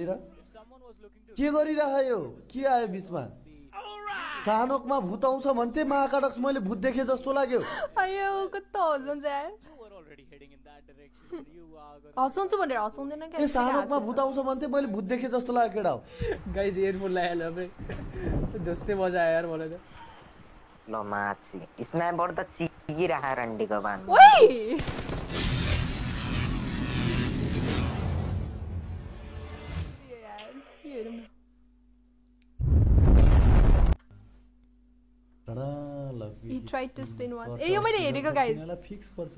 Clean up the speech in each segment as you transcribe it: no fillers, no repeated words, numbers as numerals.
के गरिरह्यो के आयो बीचमा सानोकमा भूत आउँछ भन्थे महाकाडक्स मैले भूत देखे जस्तो लाग्यो अयो कस्तो हसाउँछ यार हसाउँछु भनेर हसाउँदैन क्या ए सानोकमा भूत आउँछ भन्थे मैले भूत देखे जस्तो लाग्यो केडा गाइस इयरफोन लगाएर अबे दोस्ते मजा आयो यार मलाई त ल माछी स्नाइपर त चिगिराखा रन्डीको बान ओइ यार के हेरौँ He tried to spin once. ए यो मैले हेरेको गाइस फिक्स पर्छ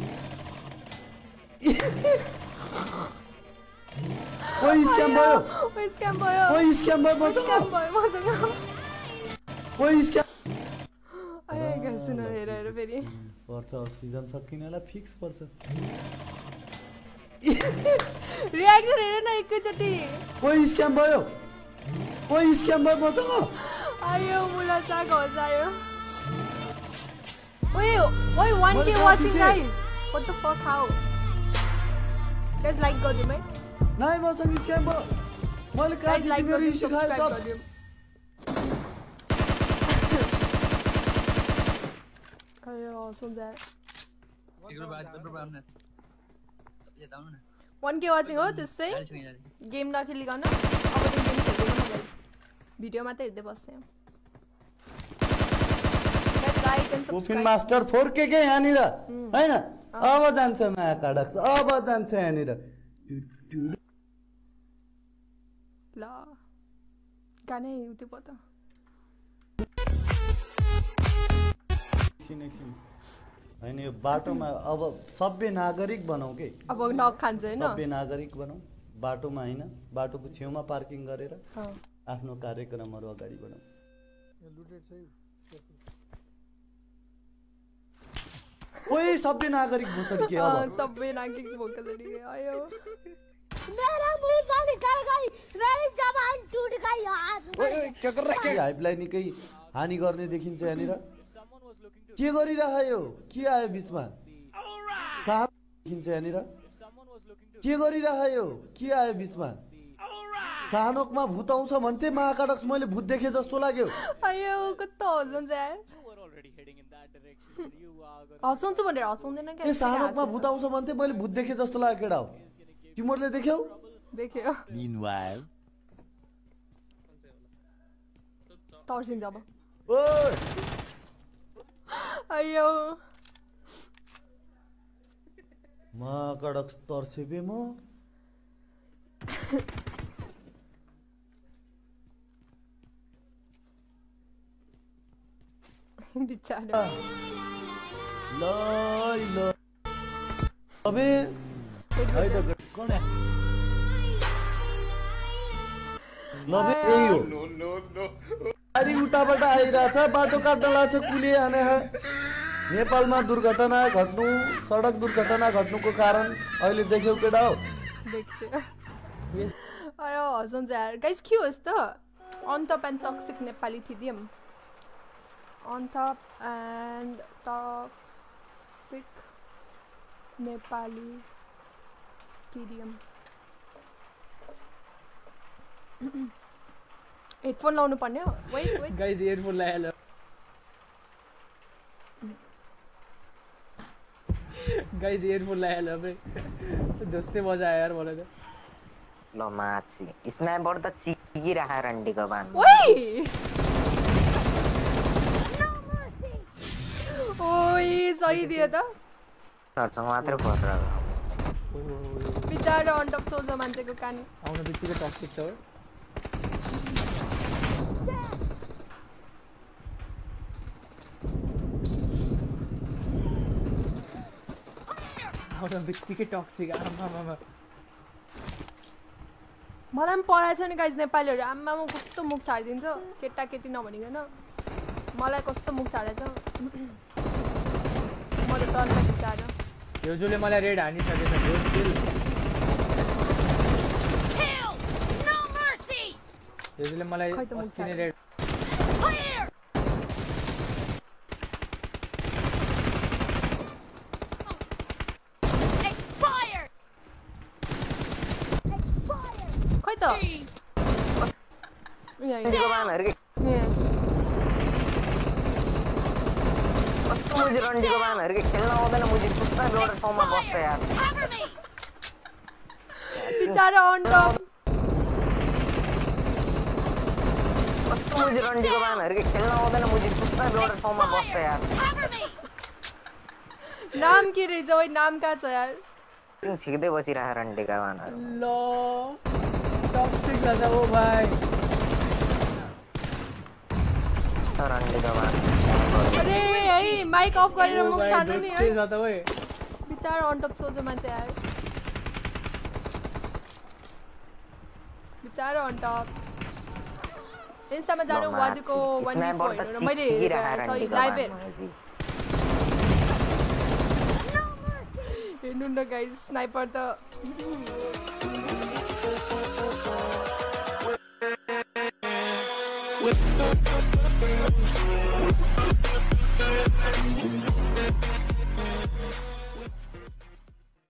ओइ स्क्याम भयो ओइ स्क्याम भयो ओइ स्क्याम भयो मसँग ओइ स्क्याम आए गाइस सुन हेर फेरि पर्छ सिजन सकिनेला फिक्स पर्छ रियाक्सन हेर न एकैचोटी ओइ स्क्याम भयो मसँग आयो मुला साग हसायो ओइ 1k watching guys what the fuck how guys like गरिदिउँ है नाइ मसँग स्क्याम भयो मैले guys like गरिदिउँ subscribe गरिदिउँ आयो हसाउँछ यार 1k watching हो त्यसै गेम नखेलिकन अब त गेम खेल्दैन गाइस भिडियो मात्रै हेर्दै बस्ने कोफिन मास्टर 4k के यहाँनिर हैन अब जान्छ महाकाडक्स अब जान्छ यहाँनिर ल गानै उतै पो त हैन यो बाटोमा अब सभ्य नागरिक बनाऊ के अब नक खान्छ हैन सभ्य नागरिक बनाऊ बाटोमा हैन बाटोको छेउमा पार्किङ गरेर आफ्नो कार्यक्रमहरु अगाडि बढाऊ ओइ सबै नागरिक भोसडी के अब सबै नागरिक भोसडी आयो मेरा मुंह गाली कर गई मेरी जबान टूट गई यार ओए के कर रहा है हाइपलाइन निकै हानि गर्ने देखिन्छ यहाँनिर के गरिरह्यो के आयो बीचमा साथ देखिन्छ यहाँनिर के गरिरह्यो के आयो बीचमा सानोकमा भूत आउँछ भन्थे महाकाडक्स मैले भूत देखे जस्तो लाग्यो अयो कस्तो हसाउँछ यार हसाउँछु भनेर हसाउँदैन क्या ए सानोकमा भूत आउँछ भन्थे मैले भूत देखे जस्तो लाग्यो केडा हो तिमीहरुले देख्यौ Meanwhile तर्सिन्छ अब ओइ अयो महाकाडक्स तर्से बे म बिचारा ल अबे हाइ त कोने लबे यही हो नो गाडी उताबाट आइराछ बाटो काट्न लाग्छ कुले आने नेपालमा दुर्घटना घट्नु सडक दुर्घटना घट्नुको कारण अहिले देख्यौ केडा हो देख्यो अयो हसाउँछ यार गाइस के होस् त on top and toxic Nepali TDM on top and toxic Nepali TDM headphone लाउनु पर्ने हो वेट गाइस इयरफोन लगाएर अबे दोस्ते मजा आयो यार मलाई त ल माछी स्नाइपर त चिगिराखा रन्डीको बान ओइ ओइ सही दियो त सरसँग मात्र पर्छ बिचारा अन टप सोल्जर मान्छेको कान आउन बित्तिकै टक्सिक छ आउन बित्तिकै टक्सिक आमा मलाई पनि पढाएको छ नि गाइस नेपालीहरु आमामा कस्तो मुख छाडिदिन्छ केटा केटी नभनिकन मलाई कस्तो मुख छाडेछ म त तर्छ बिचारा योजुले मलाई रेड हानिसकेछ योजुले मलाई अस्ति नै रेड खै त त रन्डीको बानहरु के मुझे रन्डीको बानहरु के खेल्न आउँदैन मुझे कुत्ता एउटा ठाउँमा बस्छ यार बिचारा अन टप मुझे रन्डीको बानहरु के खेल्न आउँदैन मुझे कुत्ता एउटा ठाउँमा बस्छ यार नाम के रहेछ ओइ नाम कहाँ छ यार तिन छिक्दै बसिरह रन्डीका बानहरु लो टॉक्सिक लगा वो भाई रन्डीको बान अरे है माइक अफ गरेर मुख छाड्नु नि है जाता ओए बिचारा अन टप सोझो मान्छे यार बिचारा अन टप इन्स्टामा जानु वादुको 1v4 हेर्नु न मैले हेरेर सही लाइभ हेर्नु न गाइस स्नाइपर त